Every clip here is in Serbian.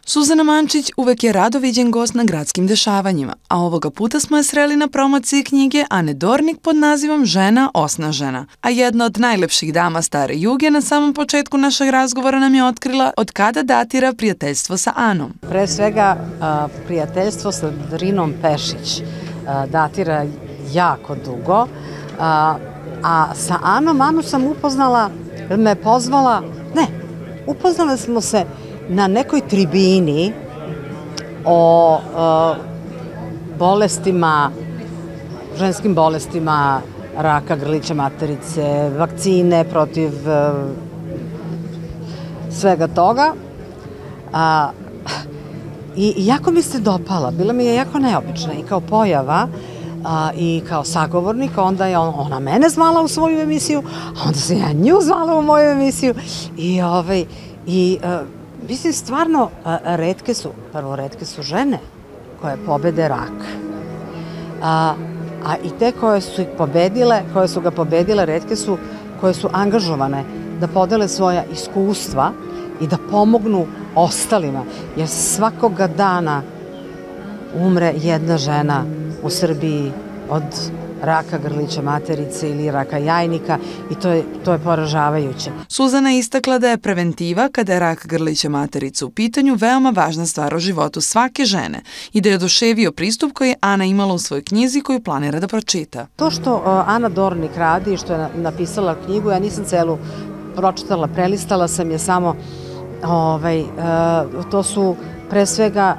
Suzana Mančić uvek je rado viđen gost na gradskim dešavanjima, a ovoga puta smo je sreli na promociji knjige Ane Dornik pod nazivom Žena osnažena. A jedna od najlepših dama stare Juge na samom početku našeg razgovora nam je otkrila od kada datira prijateljstvo sa Anom. Pre svega, prijateljstvo sa Drinom Pešić datira jako dugo, a sa Anu sam upoznala, me je pozvala, upoznali smo se na nekoj tribini o bolestima, ženskim bolestima, raka grlića materice, vakcine protiv svega toga. I jako mi se dopala, bila mi je jako neobična i kao pojava i kao sagovornik. Onda je ona mene zvala u svoju emisiju, a onda sam ja nju zvala u moju emisiju i mislim, stvarno, retke su žene koje pobede rak. A i te koje su ga pobedile, retke su koje su angažovane da podele svoja iskustva i da pomognu ostalima. Jer svakoga dana umre jedna žena u Srbiji od raka grlića materice ili raka jajnika i to je poražavajuće. Suzana je istakla da je preventiva, kada je rak grlića materice u pitanju, veoma važna stvar u životu svake žene i da je oduševio pristup koji je Ana imala u svojoj knjizi koju planira da pročita. To što Ana Dornik radi i što je napisala knjigu, ja nisam celu pročitala, prelistala sam je samo, to su pre svega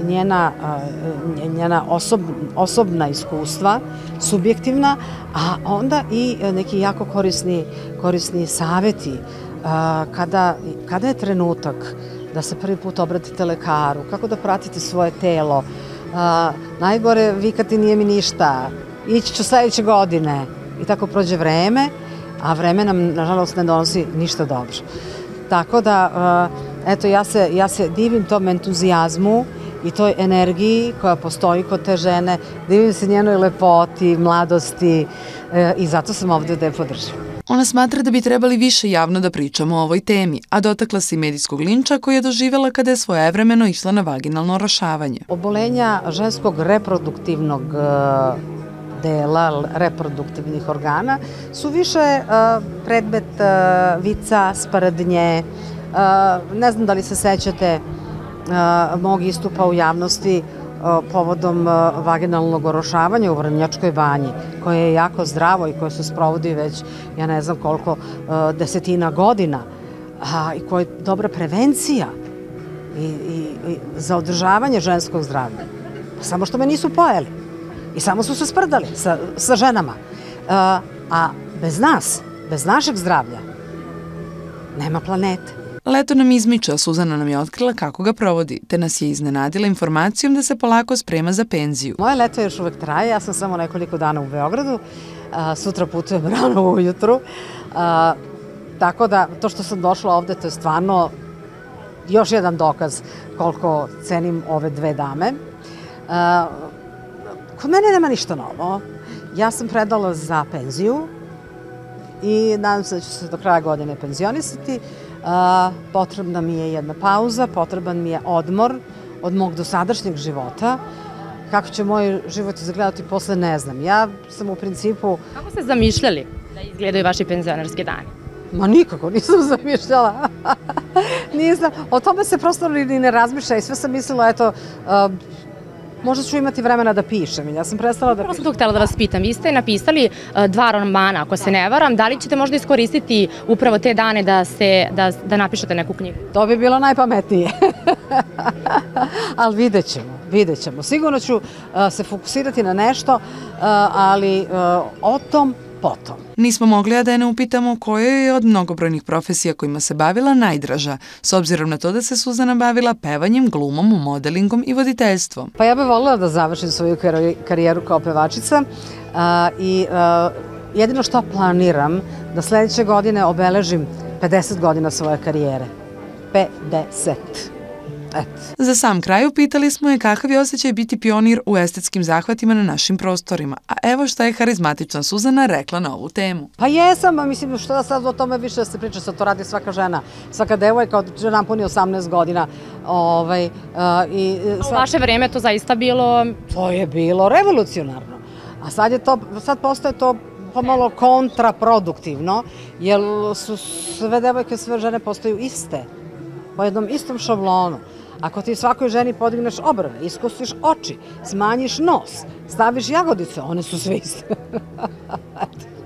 njena osobna iskustva, subjektivna, a onda i neki jako korisni saveti kada je trenutak da se prvi put obratite lekaru, kako da pratite svoje telo. Najgore vikati nije mi ništa, ići ću sledeće godine i tako prođe vreme, a vreme nam nažalost ne donosi ništa dobro. Tako da, eto, ja se divim tom entuzijazmu i toj energiji koja postoji kod te žene, divim se njenoj lepoti, mladosti i zato sam ovde da je podržim. Ona smatra da bi trebali više javno da pričamo o ovoj temi, a dotakla se i medijskog linča koji je doživjela kada je svojevremeno išla na vaginalno orošavanje. Obolenja ženskog reproduktivnog dela, reproduktivnih organa su više predmet vica, sprdnje. Ne znam da li se sećate mog istupa u javnosti povodom vaginalnog orošavanja u Vrnjačkoj banji, koje je jako zdravo i koje se sprovodi već, ja ne znam koliko, desetina godina, i koje je dobra prevencija i za održavanje ženskog zdravlja. Samo što me nisu pojeli i samo su se sprdali sa ženama. A bez nas, bez našeg zdravlja, nema planete. Leto nam izmiče, a Suzana nam je otkrila kako ga provodi, te nas je iznenadila informacijom da se polako sprema za penziju. Moje leto još uvek traje, ja sam samo nekoliko dana u Beogradu, sutra putujem rano ujutru, tako da to što sam došla ovde, to je stvarno još jedan dokaz koliko cenim ove dve dame. Kod mene nema ništa novo. Ja sam predala za penziju i nadam se da ću se do kraja godine penzionisati. Potrebna mi je jedna pauza, potreban mi je odmor od mog dosadašnjeg života. Kako će moj život izgledati posle, ne znam. Ja sam u principu... Kako ste zamišljali da izgledaju vaši penzionerski dani? Ma nikako nisam zamišljala. Nisam. O tome se prosto ni ne razmišlja i sve sam mislila, eto, možda ću imati vremena da pišem. Ja sam prestala da pišem. Prvo sam to htjela da vas pitam. Vi ste napisali 2 romana, ako se ne varam. Da li ćete možda iskoristiti upravo te dane da napišete neku knjigu? To bi bilo najpametnije. Ali vidjet ćemo. Sigurno ću se fokusirati na nešto, ali o tom potom. Nismo mogli a da je ne upitamo kojoj je od mnogobrojnih profesija kojima se bavila najdraža, s obzirom na to da se Suzana bavila pevanjem, glumom, modelingom i voditeljstvom. Pa ja bih voljela da završim svoju karijeru kao pevačica i jedino što planiram da sledeće godine obeležim 50 godina svoje karijere. 50. Za sam kraj upitali smo je kakav je osjećaj biti pionir u estetskim zahvatima na našim prostorima, a evo šta je harizmatična Suzana rekla na ovu temu. Pa jesam, mislim što da sad o tome više se priča, sad to radi svaka žena, svaka devojka od napuni 18 godina. U vaše vreme to zaista bilo... To je bilo revolucionarno, a sad postaje to pomalo kontraproduktivno, jer su sve devojke, sve žene postaju iste, po jednom istom šablonu. Ako ti svakoj ženi podigneš obrve, iskosiš oči, smanjiš nos, staviš jagodice, one su sve iste.